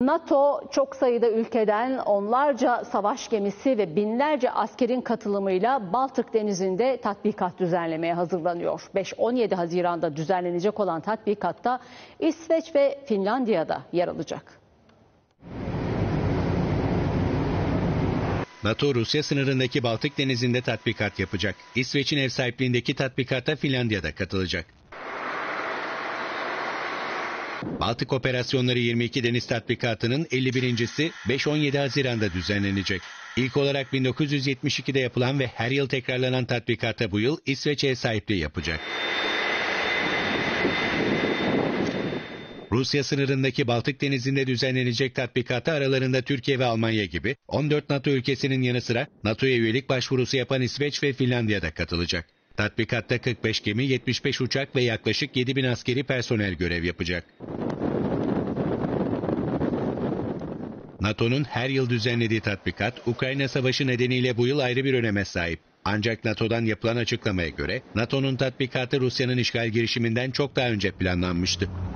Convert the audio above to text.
NATO çok sayıda ülkeden onlarca savaş gemisi ve binlerce askerin katılımıyla Baltık Denizi'nde tatbikat düzenlemeye hazırlanıyor. 5-17 Haziran'da düzenlenecek olan tatbikatta İsveç ve Finlandiya'da yer alacak. NATO Rusya sınırındaki Baltık Denizi'nde tatbikat yapacak. İsveç'in ev sahipliğindeki tatbikata Finlandiya'da katılacak. Baltık Operasyonları 22 Deniz Tatbikatı'nın 51.'si 5-17 Haziran'da düzenlenecek. İlk olarak 1972'de yapılan ve her yıl tekrarlanan tatbikata bu yıl İsveç ev sahipliği yapacak. Rusya sınırındaki Baltık Denizi'nde düzenlenecek tatbikata aralarında Türkiye ve Almanya gibi 14 NATO ülkesinin yanı sıra NATO'ya üyelik başvurusu yapan İsveç ve Finlandiya'da katılacak. Tatbikatta 45 gemi, 75 uçak ve yaklaşık 7.000 askeri personel görev yapacak. NATO'nun her yıl düzenlediği tatbikat, Ukrayna Savaşı nedeniyle bu yıl ayrı bir öneme sahip. Ancak NATO'dan yapılan açıklamaya göre, NATO'nun tatbikatı Rusya'nın işgal girişiminden çok daha önce planlanmıştı.